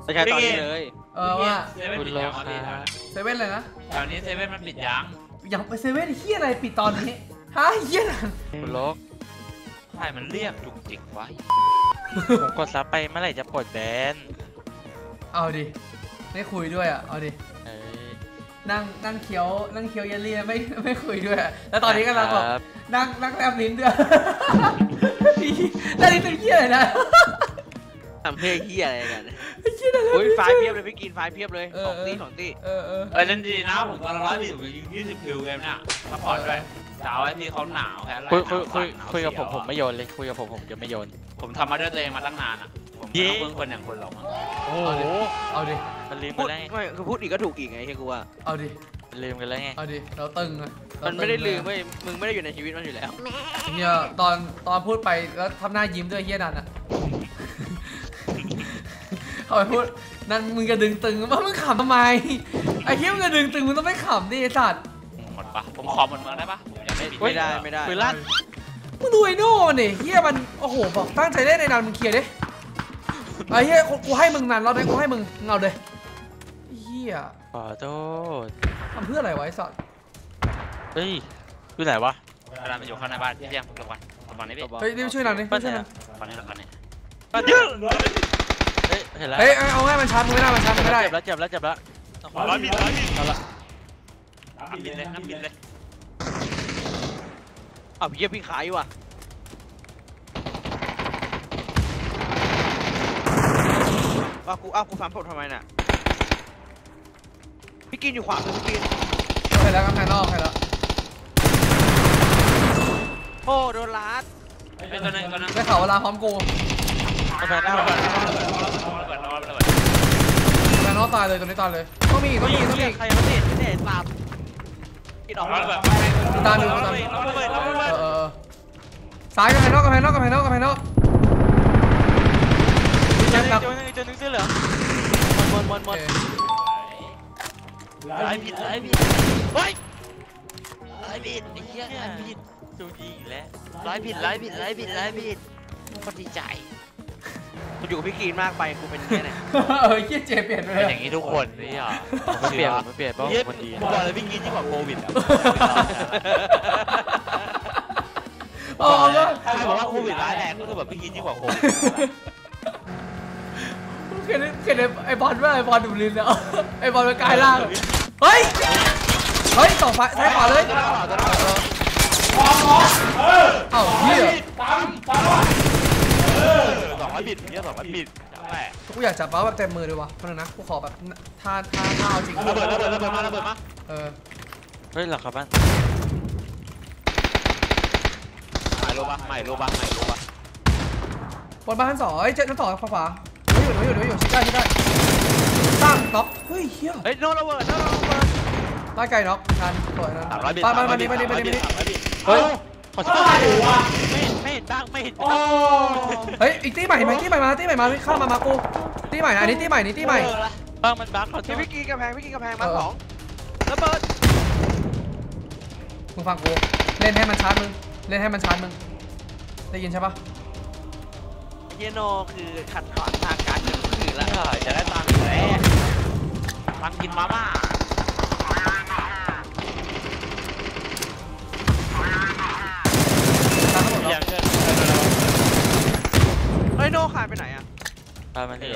ใช้ตอนนี้เลยว่าคุณโลคาเซเว่นเลยนะแถวนี้เซเว่นมันปิดยังไปเซเว่นเฮียอะไรปิดตอนนี้ฮะเฮียนั่นคุณโลกใช่มันเรียกจุกจิกไว้ผมกดซับไปเมื่อไหร่จะปลดแบนเอาดิไม่คุยด้วยอ่ะเอาดินั่งเคี้ยวเยลลี่ไม่คุยด้วยแล้วตอนนี้กำลังแบบนั่งแลบลิ้นด้วยแล้วนี่เป็นเฮียอะไรนะทำเพื่อเฮียอะไรกันโอ้ยไฟเพียบเลยพี่กินไฟเพียบเลยของตีเล่นดีนะผมตอน110ผมยิง20 คิวเกมน่ะซัพพอร์ตด้วยสาวไอ้ที่เขาหนาวแค่ไรคุยกับผมไม่โยนเลยคุยกับผมจะไม่โยนผมทำมาด้วยตัวเองมาตั้งนานอ่ะผมเพิ่งคนอย่างคนหรอกโอ้โหเอาดิมันลืมไปแล้วไม่คือพูดอีกก็ถูกอีกไงเฮียกูว่าเอาดิลืมกันแล้วไงเอาดิเราตึงมันไม่ได้ลืมเว้ยมึงไม่ได้อยู่ในชีวิตมันอยู่แล้วเนี่ยตอนพูดไปแล้วทำหน้ายิ้มด้วยเฮียนั่นอ่ะเขาไปพูดนั่นมึงจะดึงตึงว่ามึงขำทำไมไอ้เฮียมึงจะดึงตึงมึงต้องไม่ขำดิไอ้สัตว์หมดปะผมขอหมดเมืองได้ปะไม่ได้คือลั่นมึงดูไอ้โน่เนี่ยเฮียมันโอ้โหบอกตั้งใจเล่นในนั้นมึงเคลียร์ดิไอ้เฮียกูให้มึงนานแล้วนะกูให้มึงเงาเลยเฮียขอโทษทำเพื่ออะไรวะไอ้สัตว์เฮ้ยอยู่ไหนวะเวลาไปอยู่ข้างในบ้านเที่ยงระวังนี่พี่เฮ้ยรีบช่วยหน่อยดิช่วยหน่อยตอนนี้เห็นแล้วเฮ้ยเอาง่ายมันชันไม่ได้มันชันไม่ได้เจ็บแล้วร้อยบิดเอาละบิดเลยน้ำบิดเลยอ้าวเฮียพี่ขายว่ะกูฟันผมทำไมน่ะพี่กินอยู่ขวาเลยพี่กินใครแล้วกำแพงนอกใครแล้วโอ้โดนลัดเป็นตัวนึงได้ข่าวเวลาพร้อมกูกำแพงนอกนอกตายเลยตัวนี้ตายเลยต้องมีใครไม่ได้ตามกินออกมาแบบตามอยู่ซ้ายกำแพงนอกเจอนึงเสื้อเหลืองหมดไล่ผิดเฮ้ยไล่ผิดไอ้เหี้ยไล่ผิดจูดีแล้วไล่ผิดคนดีใจกูอยู่กับพี่กีนมากไปกูเป็นแค่ไหนเหี้ยเจเปลี่ยนไปเลยอย่างนี้ทุกคนนี่อ่ะไม่เปลี่ยนเพราะคนดีบอกเลยพี่กีนยิ่งกว่าโควิดใครบอกว่าโควิดร้ายแรงก็คือแบบพี่กีนยิ่งกว่าโควิดเห็นไอ้บอลว่าไอ้บอลดูลินแล้วไอ้บอลมันกลายร่างเฮ้ยต่อไฟซ้ายขวาเลยเอ้าเฮีย 200 บิตกูอยากจับเมาส์แบบเต็มมือเลยวะมันนะกูขอแบบท่าเอาจริงระเบิดมาเฮ้ยหลักครับบ้านไม่รู้ปะบนบ้านชั้น 2เจ็ดชั้น 2ขวาอยู่ชิดได้ตั้งน็อกเฮ้ยเฮียโดนระเบิดบ้านไก่น็อกทันปล่อยนะบ้านนี่เฮ้ยขอโทษไม่เห็นตั้งเฮ้ยอีกตีใหม่มาเข้ามากูตีใหม่นะอันนี้ตีใหม่บ้างมันบั๊กขอโทษพี่กินกำแพงมา2ระเบิดมึงฟังกูเล่นให้มันชาร์จมึงได้ยินใช่ปะเยโนคือขัดขวางทางการเงินคนอื่นแล้วจะได้ตังค์แล้วตังค์กินมาม่าเฮ้ยโนขายไปไหนอ่ะมันนี่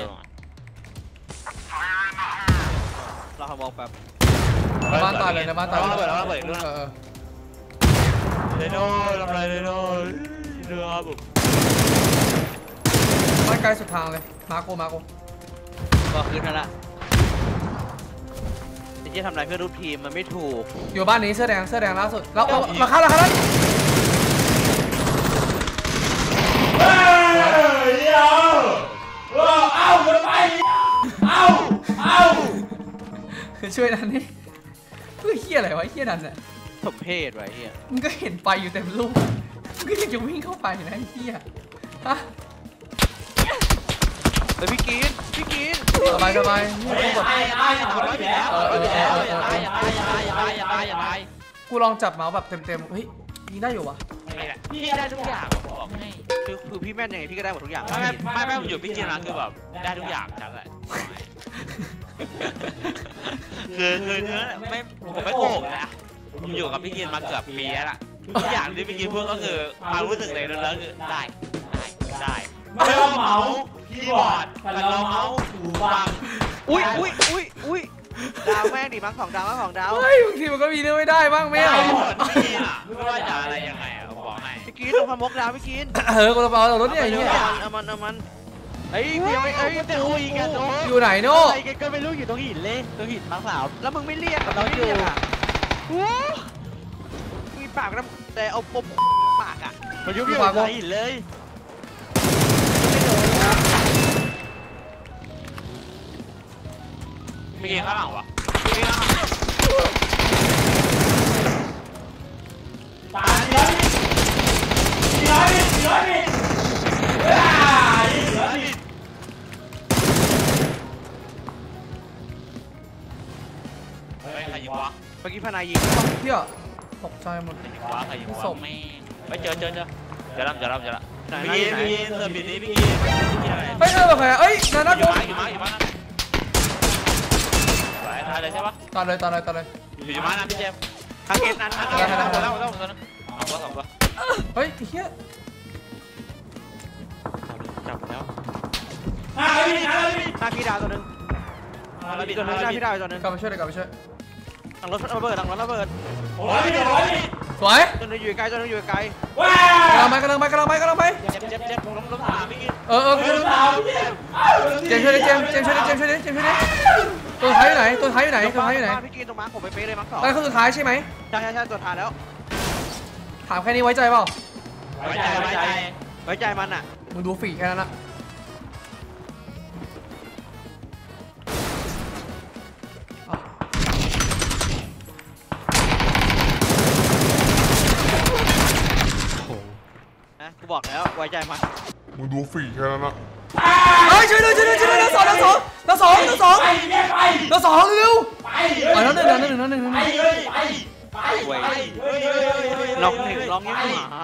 เรามองแบบบ้านตายเลยนะบ้านตายระเบิดโนทำไรโนเรือบุกบ้านไกลสุดทางเลยมาโกก็คืนนั่นแหละจะทำอะไรเพื่อรูปทีมมันไม่ถูกอยู่บ้านนี้เสื้อแดงล่าสุดแล้วมาฆ่าแล้วช่วยนั่นนี่เพื่อเฮียอะไรวะเฮียนั่นเนี่ยสมเพศไว้เฮียมึงก็เห็นไปอยู่เต็มลูกมึงก็ยังจะวิ่งเข้าไปนะเฮียฮะพี่กินสบายกูลองจับเมาส์แบบเต็มเฮ้ยยิงได้อยู่วะพี่ได้ทุกอย่างบอกให้คือพี่แม่นยังไงพี่ก็ได้หมดทุกอย่างไม่ผมอยู่พี่กินนะคือแบบได้ทุกอย่างจังเลยคือไม่ผมไม่โกหกนะผมอยู่กับพี่กินมาเกือบปีแล้วล่ะทุกอย่างที่พี่กินพูดก็คือความรู้สึกเลยแล้วคือได้ไม่ว่าเมาส์คีย์บอร์ดแต่เราเมาส์หูฟังอุ้ยดาวแม่งดิมั้ง2 ดาวมั้ง2 ดาวเฮ้ยบางทีมันก็มีเรื่องไม่ได้บ้างไม่เอาหมดพี่อ่ะไม่ว่าจะอะไรยังไงอ่ะผมบอกให้พี่กินต้องพมกดาวพี่กินกูจะเอารถเนี่ยไอ้เหี้ยเอามันเฮ้ยยังไม่จะคุยกันโอ้อยู่ไหนโน่ไอ้แกก็ไม่รู้อยู่ตรงหินเลยตรงหินมาสาวแล้วมึงไม่เรียกกับเราอยู่อ่ะมีปากนะแต่เอาปมปากอ่ะมันยุบอยู่ตรงหินเลยพี่กินข้างหลังวะพี่กินข้างหลังตาดีเฮ้ยใครยิงวะเมื่อกี้พนายยิงเหี้ยตกใจหมดใครยิงวะแม่ไปเจอจะรับพี่กินเสิร์ฟบิดนี้พี่กินเฮ้ยแบบใครเอ้ยนานาอกูยู่มาไหวทายเลยใช่ปะตอนเลยอยู่มานะพี่เจมทางเกตนั้นทางเกตนั้น 2 ตัวเฮ้ยเหี้ยจับแล้วหน้าพี่ดาวตัวนึงหน้าพี่ดาวตัวนึงกลับไปช่วยหลังรถระเบิดสวยตัวนึงอยู่ไกลตัวนึงอยู่ไกลกำลังไปเจ็บล้มขาพี่กินเจมช่วยดิเจมช่วยดิตัวท้ายอยู่ไหนพี่กินตรงมาร์คผมไปเป๊ะเลยมาร์ค2 ตอนนี้คือสุดท้ายใช่ไหมใช่ตัวทานแล้วถามแค่นี้ไว้ใจเปล่าไว้ใจมันอ่ะมึงดูฝีแค่นั้นละนะกูบอกแล้วไว้ใจมันมึงดูฝีแค่นั้นนะเฮ้ยช่วยด้วยเราสองเร็วแล้วหนึ่งเว้ยล็อก1ล็อกยังหมา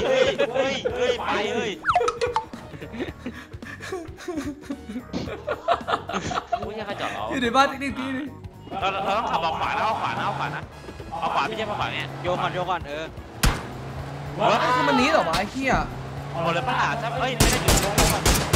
อุ้ยยังใครจอดเราอยู่ในบ้านติ๊กๆนี่เราต้องขับออกขวานะเอาขวาพี่เจมเอาขวาเนี่ยโยก่อนคือมันนี้เหรอวะไอ้เหี้ยหมดเลยปัญหาใช่เฮ้ยไม่ได้อยู่ตรงนั้น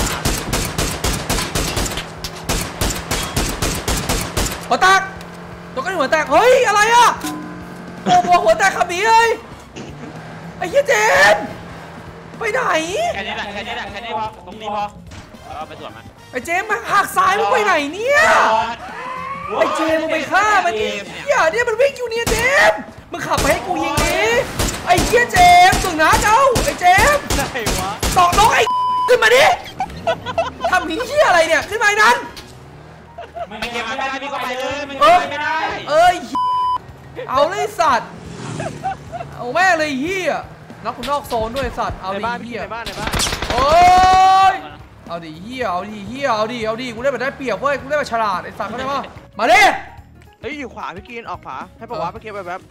หัวแตกตัวกันหัวแตกเฮ้ยอะไรอ่ะโอ้โหหัวแตกขับหนีเลยไอ้เหี้ยเจนไปไหนแค่นี้พอตรงนี้พอเอาไปสวนมันไอ้เจมมาหักซ้ายมึงไปไหนเนี่ยไอ้เจมมึงไปฆ่ามันดิเหี้ยเนี่ยมันวิ่งอยู่เนี่ยเจมมึงขับไปให้กูยิงดิไอ้เหี้ยเจมถึงนะเจ้าไอ้เจมไหนวะตอกน้องไอ้ขึ้นมาดิทำเหี้ยอะไรเนี่ยขึ้นมาไอ้นั้นไม่เก็บไม่ได้พี่ก็ไปเลยไม่ได้เอ้ยเอาเลยสัตว์เอาแม่เลยเหี้ยนักคุณนอกโซนด้วยสัตว์เอาในดิบ้านเหี้ยในบ้านโอ้ยเอาดิเหี้ยเอาดิกูเล่นแบบได้เปรียบเว้ยกูเล่นแบบฉลาดไอ้สัตว์เขาได้ปะมาดิเฮ้ยอยู่ขวาพี่กินออกขวาให้ปะวะไปเก็บแบบ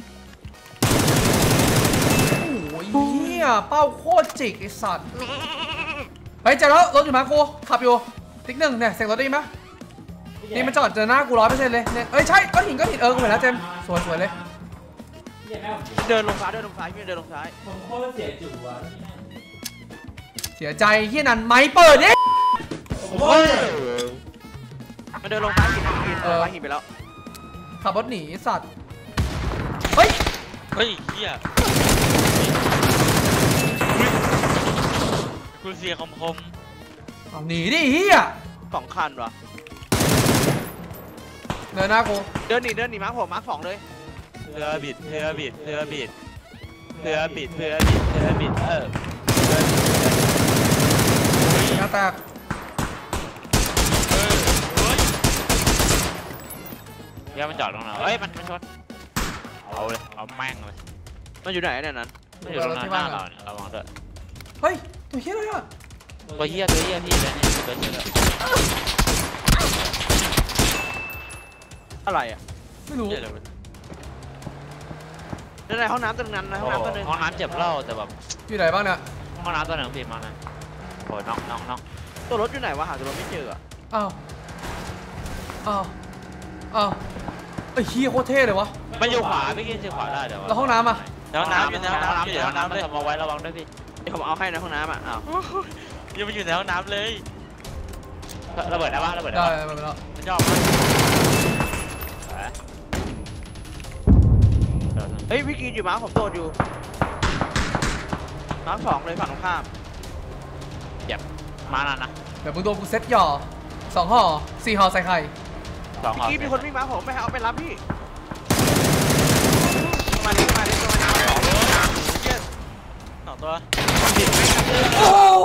โอ้ยเหี้ยเป้าโคตรจิกไอ้สัตว์เฮ้ยเจอแล้วรถอยู่มากูขับอยู่ติ๊ก1เนี่ยเสียงรถได้ยินปะนี่มันจอดเจอหน้ากู100%เลยเนี่ยเอ้ยใช่ก้อนหินกูเห็นแล้วเจมสวยเลยเดินลงซ้ายพี่เดินลงซ้ายผมโคตรเสียจุ๋วเสียใจเหี้ยนันไม่เปิดดิมันเดินลงซ้ายหินพี่กินซ้ายหินไปแล้วขับรถหนีสัตว์เฮ้ยเฮียกูเสียคมเอาหนีดิเฮีย 2 คันวะเดินหน้ากูเดินหนีมาร์คผมมาร์ค2เลยเพื่อบิดหน้าแตกเฮียมันจอดตรงไหนเฮ้ยมันชนเอาเลยเอาแม่งเลยมันอยู่ไหนเนี่ยนั้นมันอยู่ตรงหน้าเราเนี่ยระวังด้วยเฮ้ยตัวเฮียอะไรอ่ะตัวเฮียพี่เลยเนี่ยตัวเฮียอะไรอ่ะไม่รู้ในห้องน้ำตัวนึงห้องน้ำตัวนึงห้องน้ำเจ็บเล่าแต่แบบอยู่ไหนบ้างเนี่ยห้องน้ำตัวหนึ่งผิดมานะโอ้น้องตัวรถอยู่ไหนวะหาตัวรถไม่เจออ่ะอ้าวอ้าวไอ้เฮียโคตรเท่เลยวะมันอยู่ขวาพี่กินเจอขวาได้เดี๋ยวแล้วห้องน้ำอ่ะในห้องน้ำอยู่ในห้องน้ำอยู่ในห้องน้ำเลยทำเอาไว้ระวังด้วยพี่เดี๋ยวผมเอาให้ในห้องน้ำอ่ะอ้าวยังไปอยู่ในห้องน้ำเลยระเบิดได้ปะระเบิดได้ได้ปะไปแล้วมันชอบมากเฮ้ยพี่กินอยู่ม้าผมโดดอยู่ม้าสองเลยฝั่งตรงข้ามมานั่นนะเดี๋ยวมึงโดนกูเซ็ตหย่อ2 ห่อ 4 ห่อใส่ไข่สองพี่กินมีคนวิ่งม้าผมไม่ให้เอาไปรับพี่มาดิมาดิมาดิสองตัวโอ้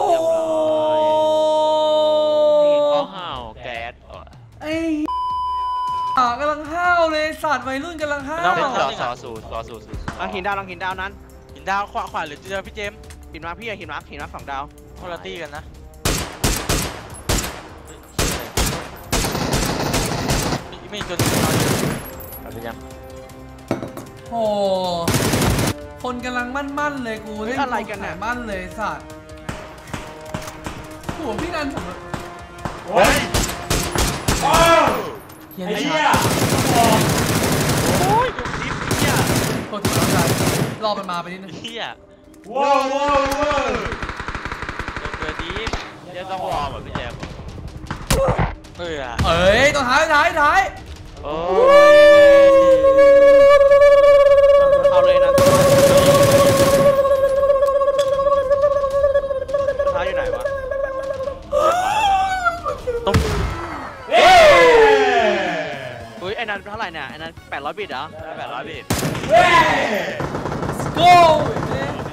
เขาห่าวแก๊สไอ้กำลังห้าวเลยสัตว์วัยรุ่นกำลังห้าต้องวเป็นสอสูตรลองหินดาวลองหินดาวนั้นหินดาวขวาหรือเจอพี่เจมส์หินม้าพี่อะหินม้า2 ดาวคนละตี้กันนะไม่จนนอนอยู่อะไรยังโอ้คนกำลังมั่นๆเลยกูเล่นอะไรกันเนี่ยมั่นเลยสัตว์โหพี่นันผมโอ้ยเฮียไอ้นี่เหี้ยชาโอ้ยยุบดิบเนี่ยโทษทีน้องชายรอมันมาไปนิดนึงเฮียว้าวว้าวว้าวตัวดิบเดี๋ยวต้องวอร์มอ่ะพี่เจมส์เฮ้ยเอ้ยตัวท้ายโอ้เอาเลยนะท้ายอยู่ไหนวะเฮ้ยอุ้ยไอ้นั้นเท่าไหร่เนี่ยไอ้นั้น800 บิตเหรอ 800 บิตเฮ้ยโก้